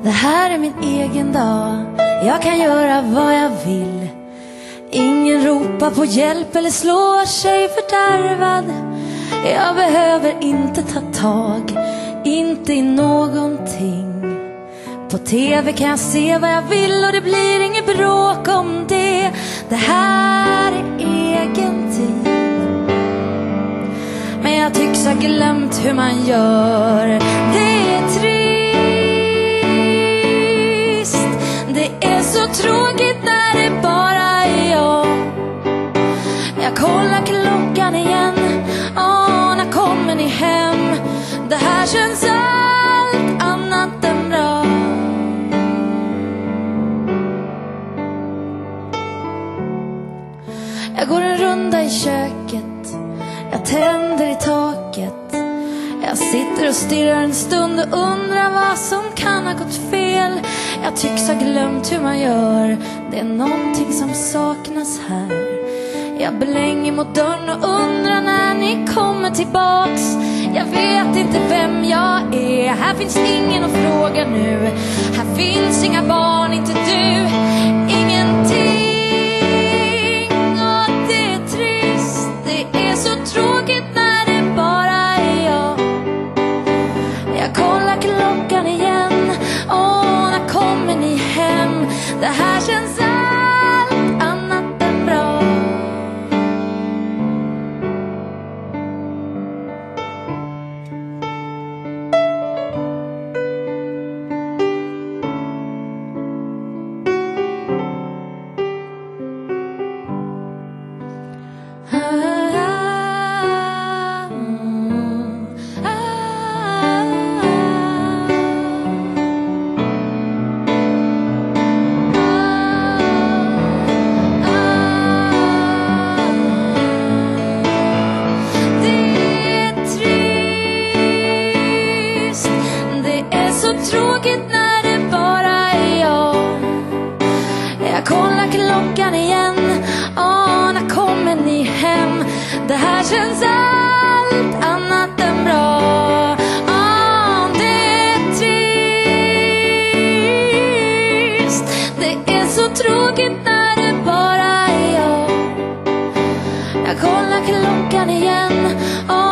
Det här är min egen dag, jag kan göra vad jag vill. Ingen ropar på hjälp eller slår sig fördärvad. Jag behöver inte ta tag, inte i någonting. På TV kan jag se vad jag vill och det blir inget bråk om det. Det här är egen tid. Men jag tycks ha glömt hur man gör. Det är trist. Det är så tråkigt när det bara är jag. Jag kollar klockan igen. När kommer ni hem? Det här känns allt annat än bra. Jag går en runda i köket. Jag tänder i taket. Jag sitter och stirrar en stund och undrar vad som kan ha gått fel. Jag tycks ha glömt hur man gör. Det är någonting som saknas här. Jag blänger mot dörren och undrar när ni kommer tillbaks. Jag vet inte vem jag är. Här finns ingen att fråga nu. Här finns inga barn, inte du. Ingenting. Och det är trist. Det är så tråkigt när det bara är jag. Jag kollar klockan igen. När kommer ni hem? Det här känns allt annat än bra. Tråkigt när det bara är jag. Jag kollar klockan igen. När kommer ni hem? Det här känns allt annat än bra. Det är trist. Det är så tråkigt när det bara är jag. Jag kollar klockan igen.